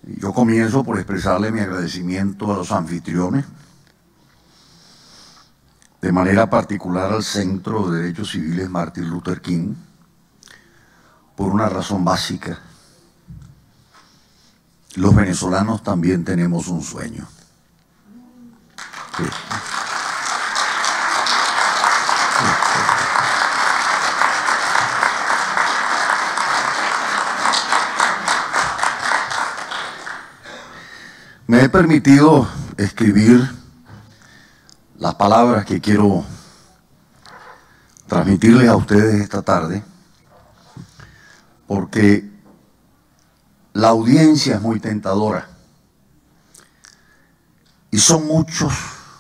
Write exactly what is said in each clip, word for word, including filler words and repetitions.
Yo comienzo por expresarle mi agradecimiento a los anfitriones, de manera particular al Centro de Derechos Civiles Martin Luther King, por una razón básica. Los venezolanos también tenemos un sueño. Sí. Me he permitido escribir las palabras que quiero transmitirles a ustedes esta tarde, porque la audiencia es muy tentadora y son muchos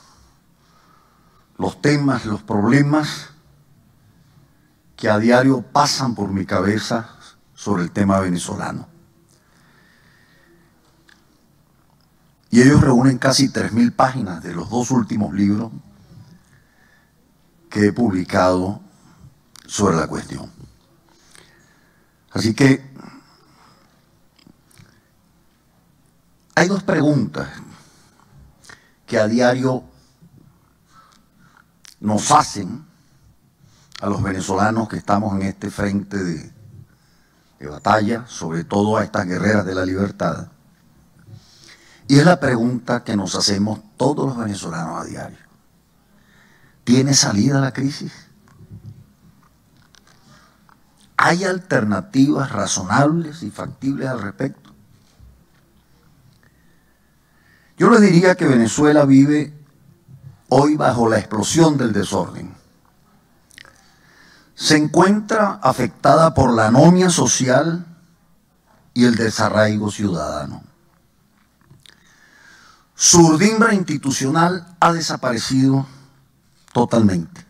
los temas, los problemas que a diario pasan por mi cabeza sobre el tema venezolano. Y ellos reúnen casi tres mil páginas de los dos últimos libros que he publicado sobre la cuestión. Así que hay dos preguntas que a diario nos hacen a los venezolanos que estamos en este frente de, de batalla, sobre todo a estas guerreras de la libertad. Y es la pregunta que nos hacemos todos los venezolanos a diario. ¿Tiene salida la crisis? ¿Hay alternativas razonables y factibles al respecto? Yo les diría que Venezuela vive hoy bajo la explosión del desorden. Se encuentra afectada por la anomia social y el desarraigo ciudadano. Su urdimbre institucional ha desaparecido totalmente.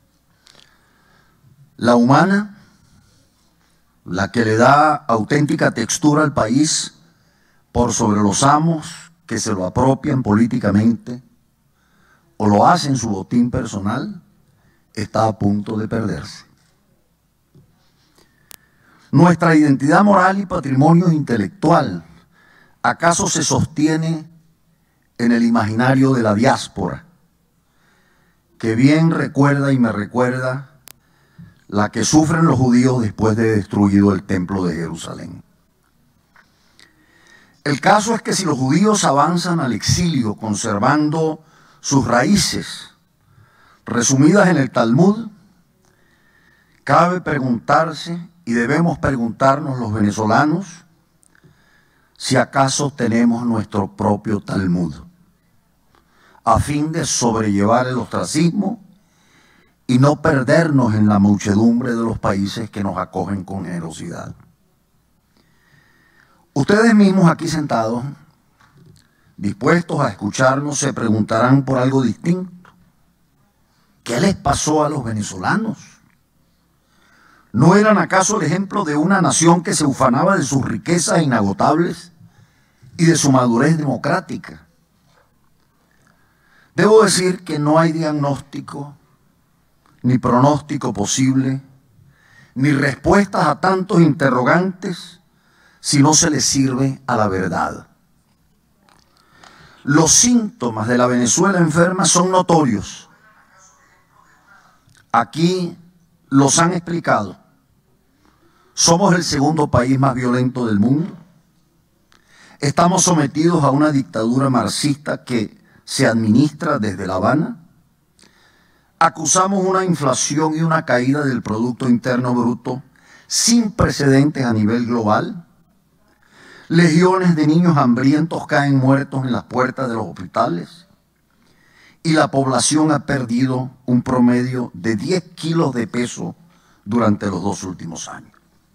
La humana, la que le da auténtica textura al país por sobre los amos que se lo apropian políticamente o lo hacen su botín personal, está a punto de perderse. Nuestra identidad moral y patrimonio intelectual, ¿acaso se sostiene en el imaginario de la diáspora, que bien recuerda y me recuerda la que sufren los judíos después de destruido el templo de Jerusalén? El caso es que si los judíos avanzan al exilio conservando sus raíces resumidas en el Talmud, cabe preguntarse, y debemos preguntarnos los venezolanos, si acaso tenemos nuestro propio Talmud, a fin de sobrellevar el ostracismo y no perdernos en la muchedumbre de los países que nos acogen con generosidad. Ustedes mismos aquí sentados, dispuestos a escucharnos, se preguntarán por algo distinto. ¿Qué les pasó a los venezolanos? ¿No eran acaso el ejemplo de una nación que se ufanaba de sus riquezas inagotables y de su madurez democrática? Debo decir que no hay diagnóstico, ni pronóstico posible, ni respuestas a tantos interrogantes si no se les sirve a la verdad. Los síntomas de la Venezuela enferma son notorios. Aquí los han explicado. Somos el segundo país más violento del mundo. Estamos sometidos a una dictadura marxista que se administra desde La Habana. Acusamos una inflación y una caída del Producto Interno Bruto sin precedentes a nivel global. Legiones de niños hambrientos caen muertos en las puertas de los hospitales. Y la población ha perdido un promedio de diez kilos de peso durante los dos últimos años.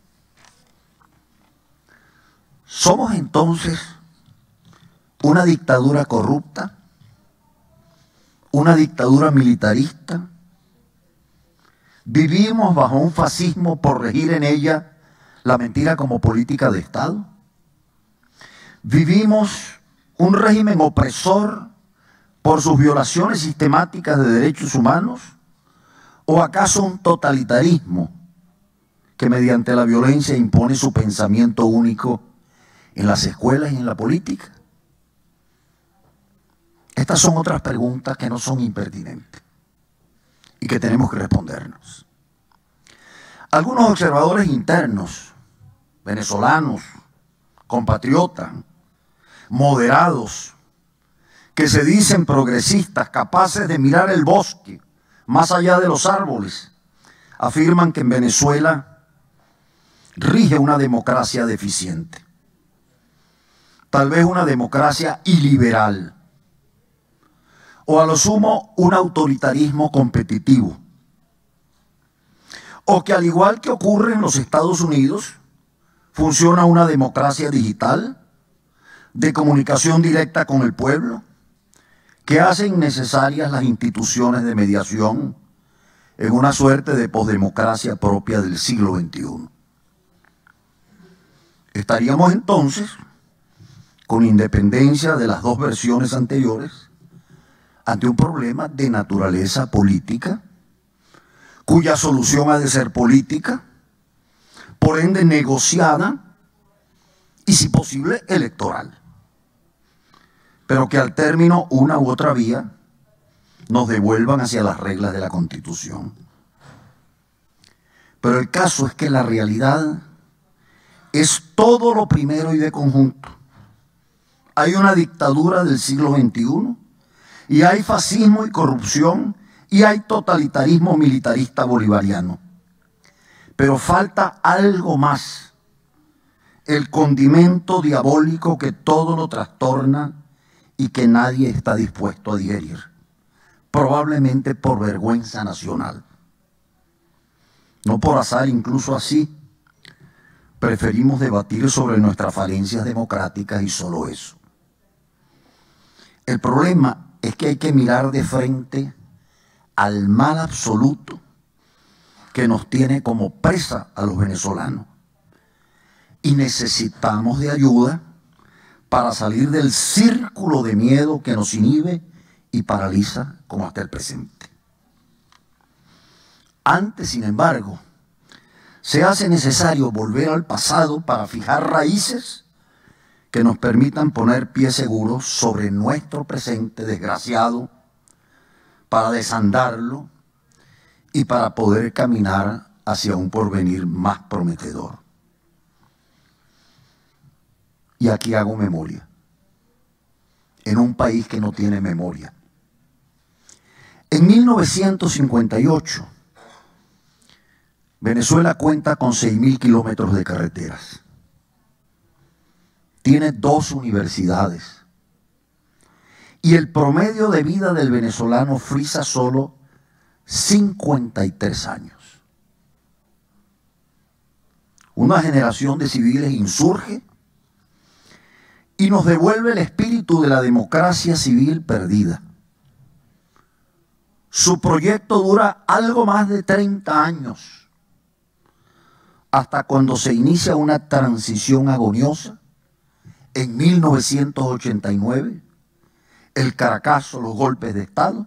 ¿Somos entonces una dictadura corrupta? ¿Una dictadura militarista? ¿Vivimos bajo un fascismo por regir en ella la mentira como política de Estado? ¿Vivimos un régimen opresor por sus violaciones sistemáticas de derechos humanos? ¿O acaso un totalitarismo que mediante la violencia impone su pensamiento único en las escuelas y en la política? Estas son otras preguntas que no son impertinentes y que tenemos que respondernos. Algunos observadores internos, venezolanos, compatriotas, moderados, que se dicen progresistas, capaces de mirar el bosque más allá de los árboles, afirman que en Venezuela rige una democracia deficiente, tal vez una democracia iliberal, o a lo sumo un autoritarismo competitivo, o que al igual que ocurre en los Estados Unidos, funciona una democracia digital de comunicación directa con el pueblo, que hacen necesarias las instituciones de mediación en una suerte de posdemocracia propia del siglo veintiuno. Estaríamos entonces, con independencia de las dos versiones anteriores, ante un problema de naturaleza política, cuya solución ha de ser política, por ende negociada y, si posible, electoral. Pero que al término una u otra vía nos devuelvan hacia las reglas de la Constitución. Pero el caso es que la realidad es todo lo primero y de conjunto. Hay una dictadura del siglo veintiuno y hay fascismo y corrupción y hay totalitarismo militarista bolivariano. Pero falta algo más, el condimento diabólico que todo lo trastorna y que nadie está dispuesto a digerir, probablemente por vergüenza nacional. No por azar, incluso así, preferimos debatir sobre nuestras falencias democráticas y solo eso. El problema es que hay que mirar de frente al mal absoluto que nos tiene como presa a los venezolanos. Y necesitamos de ayuda para salir del círculo de miedo que nos inhibe y paraliza como hasta el presente. Antes, sin embargo, se hace necesario volver al pasado para fijar raíces que nos permitan poner pie seguro sobre nuestro presente desgraciado, para desandarlo y para poder caminar hacia un porvenir más prometedor. Y aquí hago memoria, en un país que no tiene memoria. En mil novecientos cincuenta y ocho, Venezuela cuenta con seis mil kilómetros de carreteras. Tiene dos universidades. Y el promedio de vida del venezolano frisa solo cincuenta y tres años. Una generación de civiles insurge y nos devuelve el espíritu de la democracia civil perdida. Su proyecto dura algo más de treinta años, hasta cuando se inicia una transición agoniosa en mil novecientos ochenta y nueve, el Caracazo, los golpes de Estado,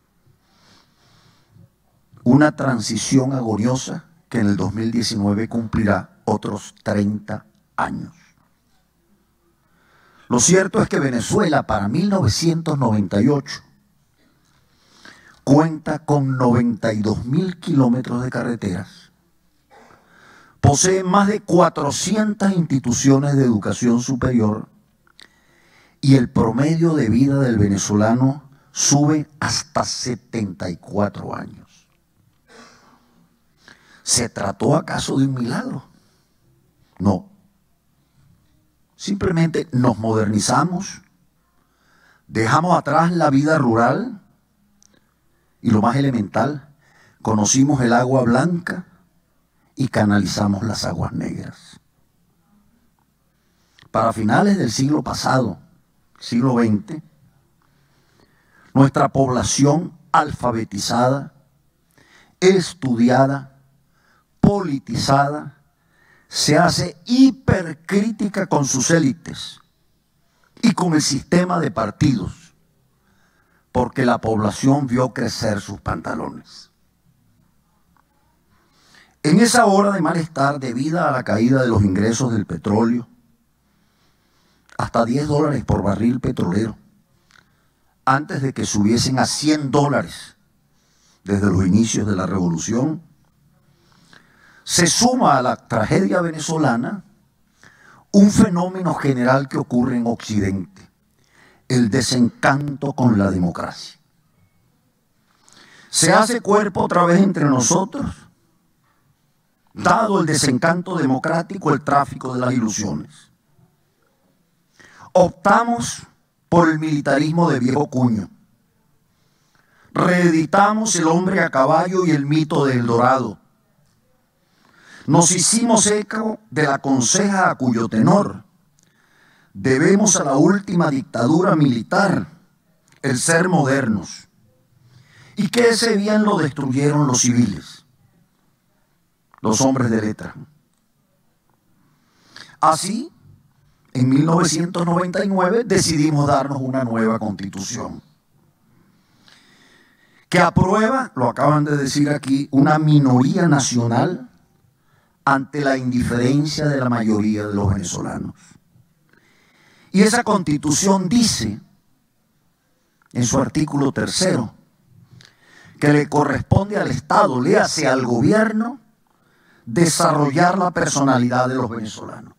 una transición agoniosa que en el dos mil diecinueve cumplirá otros treinta años. Lo cierto es que Venezuela para mil novecientos noventa y ocho cuenta con noventa y dos mil kilómetros de carreteras, posee más de cuatrocientas instituciones de educación superior y el promedio de vida del venezolano sube hasta setenta y cuatro años. ¿Se trató acaso de un milagro? No. Simplemente nos modernizamos, dejamos atrás la vida rural y lo más elemental, conocimos el agua blanca y canalizamos las aguas negras. Para finales del siglo pasado, siglo veinte, nuestra población alfabetizada, estudiada, politizada, se hace hipercrítica con sus élites y con el sistema de partidos, porque la población vio crecer sus pantalones. En esa hora de malestar debida a la caída de los ingresos del petróleo, hasta diez dólares por barril petrolero, antes de que subiesen a cien dólares desde los inicios de la revolución, se suma a la tragedia venezolana un fenómeno general que ocurre en Occidente: el desencanto con la democracia. Se hace cuerpo otra vez entre nosotros, dado el desencanto democrático, el tráfico de las ilusiones. Optamos por el militarismo de viejo cuño. Reeditamos el hombre a caballo y el mito del Dorado. Nos hicimos eco de la conseja a cuyo tenor debemos a la última dictadura militar el ser modernos, y que ese bien lo destruyeron los civiles, los hombres de letra. Así, en mil novecientos noventa y nueve decidimos darnos una nueva constitución que aprueba, lo acaban de decir aquí, una minoría nacional ante la indiferencia de la mayoría de los venezolanos. Y esa constitución dice, en su artículo tercero, que le corresponde al Estado, léase al gobierno, desarrollar la personalidad de los venezolanos.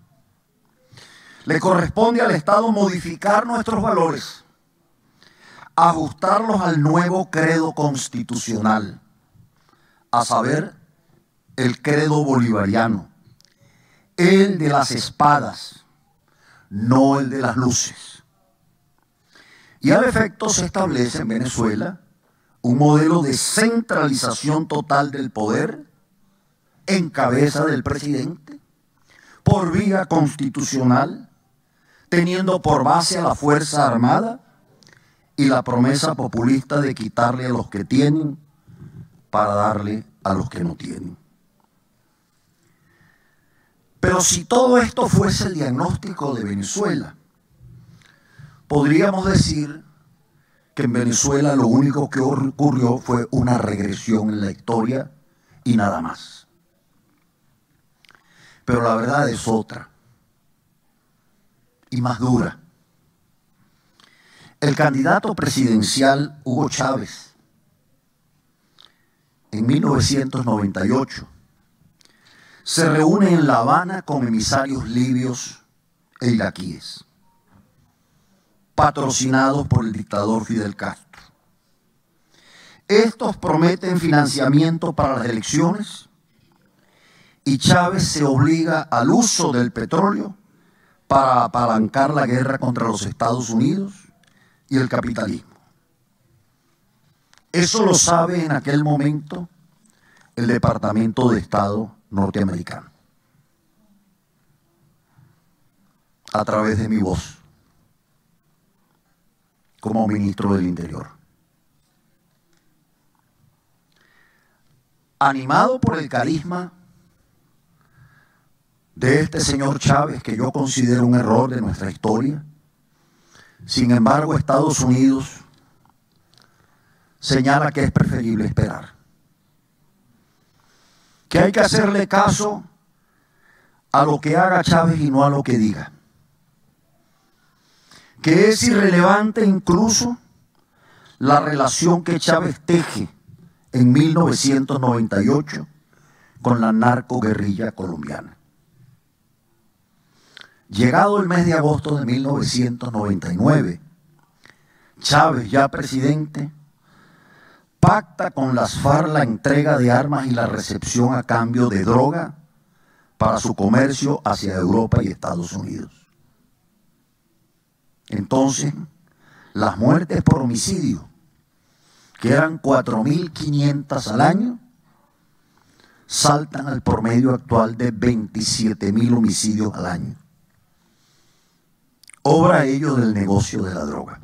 Le corresponde al Estado modificar nuestros valores, ajustarlos al nuevo credo constitucional, a saber, el credo bolivariano, el de las espadas, no el de las luces. Y al efecto se establece en Venezuela un modelo de centralización total del poder en cabeza del presidente, por vía constitucional, teniendo por base a la Fuerza Armada y la promesa populista de quitarle a los que tienen para darle a los que no tienen. Pero si todo esto fuese el diagnóstico de Venezuela, podríamos decir que en Venezuela lo único que ocurrió fue una regresión en la historia y nada más. Pero la verdad es otra y más dura. El candidato presidencial Hugo Chávez, en mil novecientos noventa y ocho, se reúne en La Habana con emisarios libios e iraquíes, patrocinados por el dictador Fidel Castro. Estos prometen financiamiento para las elecciones y Chávez se obliga al uso del petróleo para apalancar la guerra contra los Estados Unidos y el capitalismo. Eso lo sabe en aquel momento el Departamento de Estado norteamericano, a través de mi voz, como ministro del Interior. Animado por el carisma de este señor Chávez, que yo considero un error de nuestra historia, sin embargo, Estados Unidos señala que es preferible esperar, que hay que hacerle caso a lo que haga Chávez y no a lo que diga, que es irrelevante incluso la relación que Chávez teje en mil novecientos noventa y ocho con la narcoguerrilla colombiana. Llegado el mes de agosto de mil novecientos noventa y nueve, Chávez, ya presidente, pacta con las FARC la entrega de armas y la recepción a cambio de droga para su comercio hacia Europa y Estados Unidos. Entonces, las muertes por homicidio, que eran cuatro mil quinientas al año, saltan al promedio actual de veintisiete mil homicidios al año. Obra ello del negocio de la droga.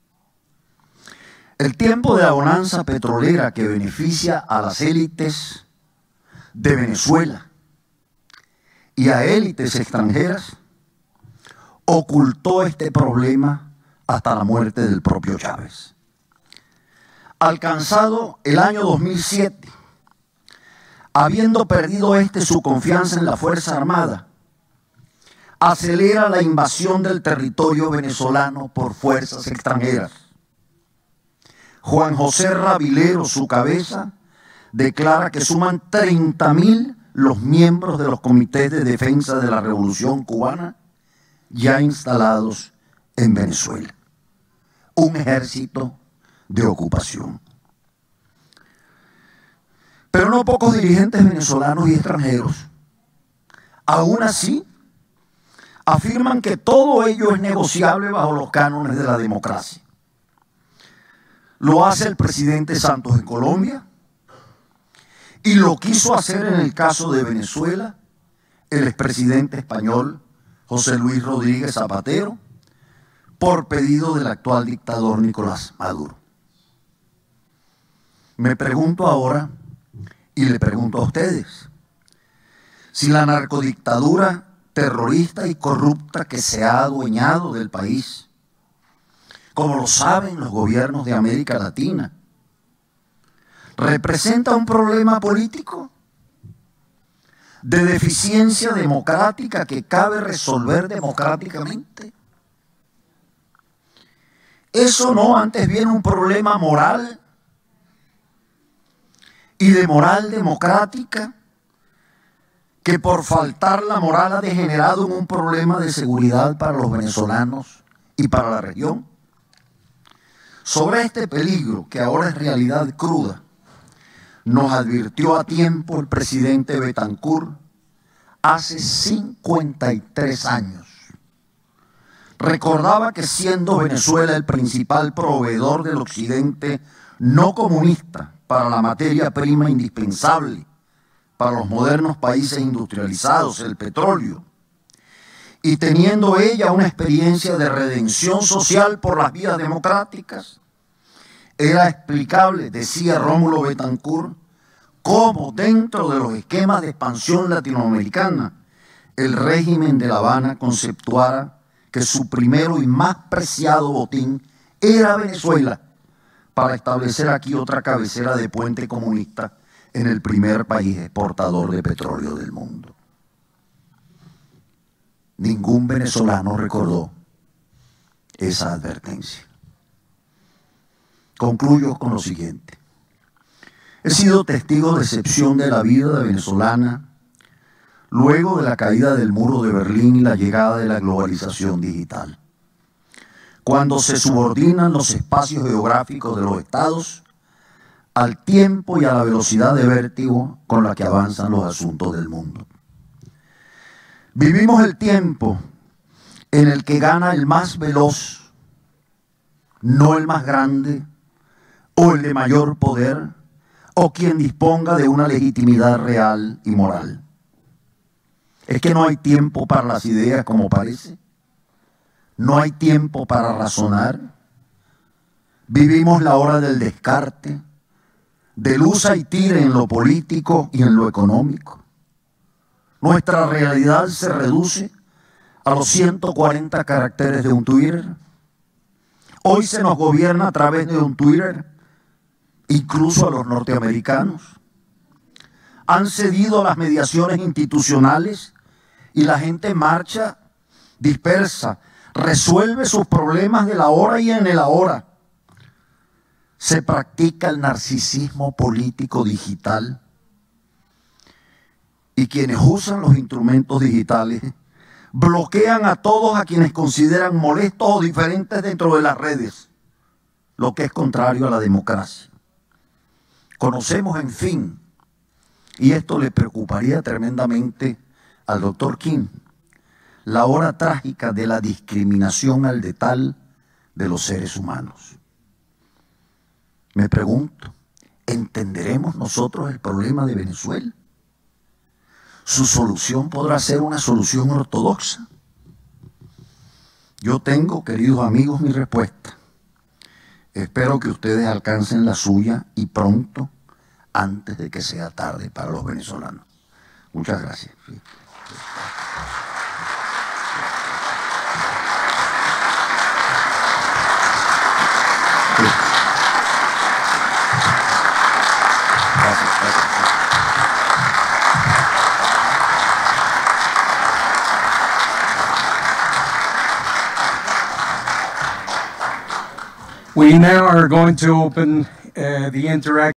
El tiempo de la bonanza petrolera que beneficia a las élites de Venezuela y a élites extranjeras ocultó este problema hasta la muerte del propio Chávez. Alcanzado el año dos mil siete, habiendo perdido este su confianza en la Fuerza Armada, acelera la invasión del territorio venezolano por fuerzas extranjeras. Juan José Rabilero, su cabeza, declara que suman treinta mil los miembros de los comités de defensa de la Revolución Cubana ya instalados en Venezuela. Un ejército de ocupación. Pero no pocos dirigentes venezolanos y extranjeros, aún así, afirman que todo ello es negociable bajo los cánones de la democracia. Lo hace el presidente Santos en Colombia y lo quiso hacer en el caso de Venezuela el expresidente español José Luis Rodríguez Zapatero por pedido del actual dictador Nicolás Maduro. Me pregunto ahora, y le pregunto a ustedes, si la narcodictadura terrorista y corrupta que se ha adueñado del país, como lo saben los gobiernos de América Latina, representa un problema político de deficiencia democrática que cabe resolver democráticamente. Eso no, antes bien un problema moral y de moral democrática que por faltar la moral ha degenerado en un problema de seguridad para los venezolanos y para la región. Sobre este peligro, que ahora es realidad cruda, nos advirtió a tiempo el presidente Betancourt hace cincuenta y tres años. Recordaba que siendo Venezuela el principal proveedor del occidente no comunista para la materia prima indispensable para los modernos países industrializados, el petróleo, y teniendo ella una experiencia de redención social por las vías democráticas, era explicable, decía Rómulo Betancourt, cómo dentro de los esquemas de expansión latinoamericana el régimen de La Habana conceptuara que su primero y más preciado botín era Venezuela, para establecer aquí otra cabecera de puente comunista en el primer país exportador de petróleo del mundo. Ningún venezolano recordó esa advertencia. Concluyo con lo siguiente. He sido testigo de excepción de la vida venezolana luego de la caída del muro de Berlín y la llegada de la globalización digital, cuando se subordinan los espacios geográficos de los estados al tiempo y a la velocidad de vértigo con la que avanzan los asuntos del mundo. Vivimos el tiempo en el que gana el más veloz, no el más grande, o el de mayor poder, o quien disponga de una legitimidad real y moral. Es que no hay tiempo para las ideas como parece. No hay tiempo para razonar. Vivimos la hora del descarte, del usa y tire en lo político y en lo económico. Nuestra realidad se reduce a los ciento cuarenta caracteres de un Twitter. Hoy se nos gobierna a través de un Twitter, incluso a los norteamericanos. Han cedido a las mediaciones institucionales y la gente marcha dispersa, resuelve sus problemas de la hora y en el ahora. Se practica el narcisismo político digital y quienes usan los instrumentos digitales bloquean a todos a quienes consideran molestos o diferentes dentro de las redes, lo que es contrario a la democracia. Conocemos, en fin, y esto le preocuparía tremendamente al doctor King, la hora trágica de la discriminación al detal de los seres humanos. Me pregunto, ¿entenderemos nosotros el problema de Venezuela? ¿Su solución podrá ser una solución ortodoxa? Yo tengo, queridos amigos, mi respuesta. Espero que ustedes alcancen la suya y pronto, antes de que sea tarde para los venezolanos. Muchas gracias. Sí. Gracias, gracias. We now are going to open uh, the interact